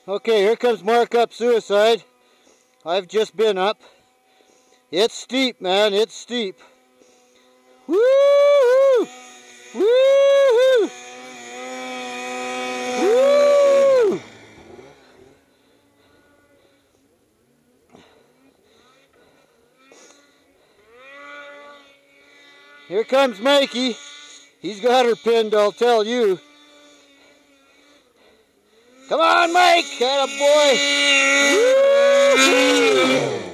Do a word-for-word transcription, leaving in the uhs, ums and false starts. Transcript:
Okay, here comes Mark up Suicide. I've just been up. It's steep, man. It's steep. Woo! Woo! Woo! Here comes Mikey. He's got her pinned, I'll tell you. Come on, Mike! Atta boy! Woo!